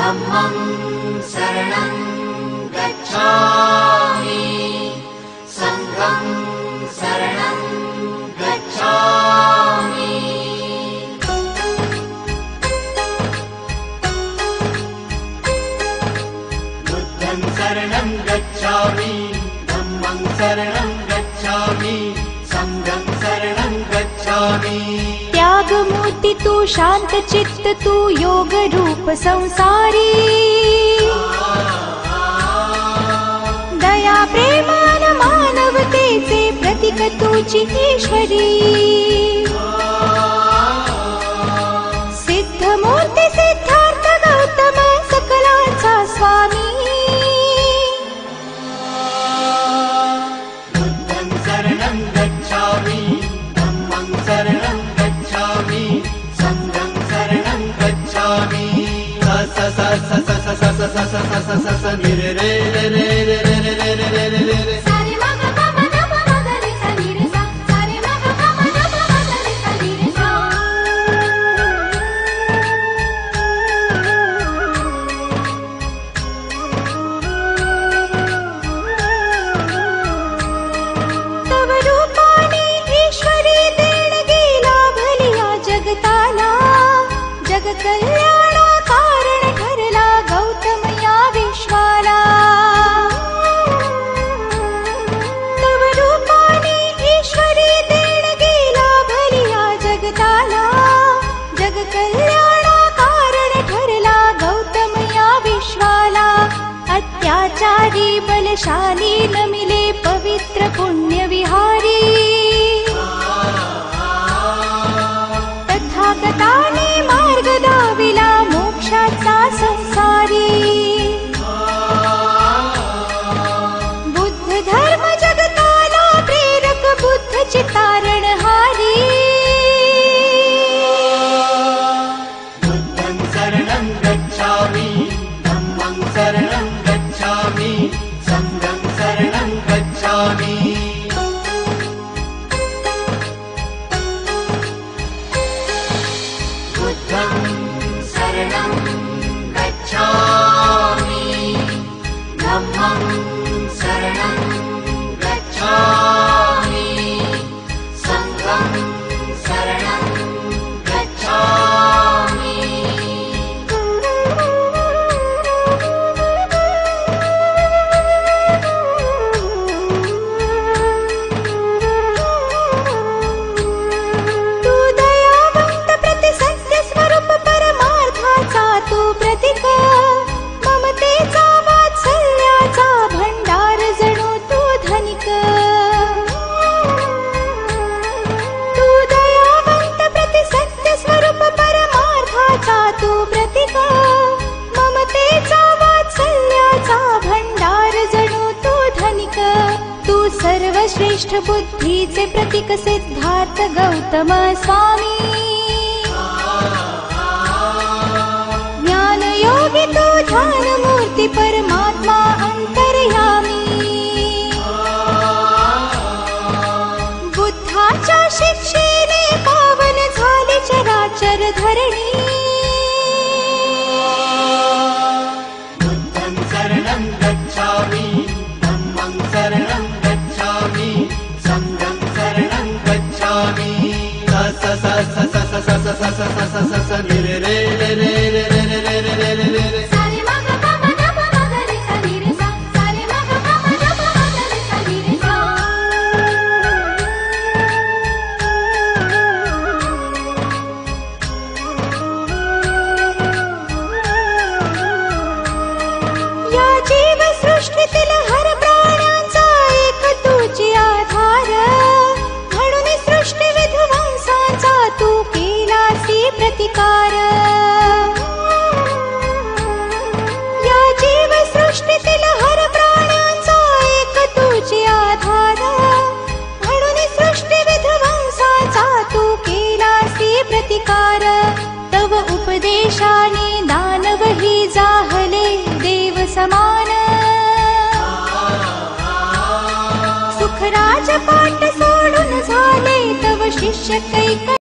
धम्मं शरणं गच्छामि संघं शरणं गच्छामि। बुद्धं शरणं गच्छामि धम्मं शरणं गच्छामि संघं शरणं गच्छामि। त्याग मूर्ति तू शांत चित्त तू योग रूप संसारी दया प्रेमान मानवतेचे प्रतीक तुझी ईश्वरी। सिद्ध मूर्ती सिद्धार्थ गौतम सकलांचा स्वामी। बुद्धं शरणं गच्छामि धम्मं शरणं गच्छामि संघं शरणं गच्छामि। स स स स स स स स स स स स नि रे रे रे रे रे रे रे रे रे रे रे रे। सारे मग पम नम मग रे सा नि रे सा सारे मग पम नम मग रे सा नि रे सा। तव रूपाने ईश्वरी देणगी लाभलिया जगताला जग कल्याणा कारण ठरला गौतम या विश्वाला। तव रूपाने ईश्वरी देणगी लाभलिया जगताला जग कल्याणा कारण ठरला गौतम या विश्वाला। अत्याचारी बलशाली नमिले पवित्र पुण्य विहारी तथागताने मार्ग दाविला मोक्षाचा संसारी। बुद्ध धर्म जगताला प्रेरक बुद्ध चितारणहारी। बुद्धं शरणं गच्छामि धम्मं शरणं गच्छामि संघं शरणं गच्छामि। बुद्धं शरणं गच्छामि धम्मं शरणं गच्छामि संघं शरणं गच्छामि। तू दयावंत प्रति सत्य स्वरूप परमार्थाचा तू प्रतीक ममतेचा वात्सल्याचा भंडार जणू तू धनिक। तू दयावंत प्रति सत्य स्वरूप परमार्थाचा तू प्रतीक ममतेचा वात्सल्याचा भंडार जणू तू धनिक। तू सर्वश्रेष्ठ बुद्धीचे प्रतीक सिद्धार्थ गौतम स्वामी। ज्ञान योगी तू ध्यान मूर्ती परमात्मा अंतर्यामी। बुद्धाच्या शिक्षेने पावन झाले चराचर धरणी। बुद्धं शरणं गच्छामि धम्मं शरणं गच्छामि संघं शरणं गच्छामि। स स स स स स स स स स स स नि रे रे रे रे रे रे रे रे रे रे रे। सारे मग पम नम मग रे सा नि रे सा सारे मग पम नम मग रे सा नि रे सा। या जीव सृष्टीतील हर प्राण्यांचा एक तुझी आधार म्हणून सृष्टी विध्वंसाचा तू केलासी प्रतिकार। या जीव सृष्टीतील हर प्राण्यांचा एक तुझी आधार म्हणून सृष्टी विध्वंसाचा तू केलासी प्रतिकार। तव उपदेशाने दानवही जाहले देव समान। सुखराज पाठ सोडून झाले तव शिष्य